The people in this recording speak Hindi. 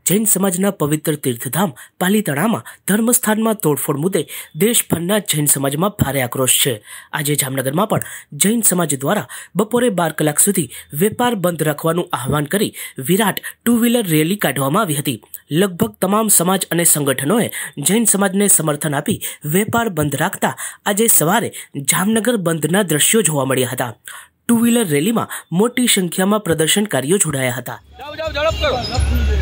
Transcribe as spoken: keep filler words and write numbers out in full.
जैन समाजना पवित्र तीर्थधाम पालीताणामां धर्मस्थानमा तोड़फोड़ मुद्दे देशभરના जैन समाजमां भारे आक्रोश छे। આજે જામનગરમાં પણ जैन समाज द्वारा बपोरे बार कलाक सुधी वेपार बंध राखवानुं आह्वान करी विराट टू व्हीलर रेली काढवामां आवी हती। लगभग तमाम समाज अने संगठनोए जैन समाजने समर्थन आपी वेपार बंध राखता આજે सवारे जामनगर बंधना दृश्यो जोवा मळ्या हता। टू व्हीलर रेली में मोटी संख्या में प्रदर्शनकारीओ जोड़ाया हता। जाओ, जाओ, झड़प करो।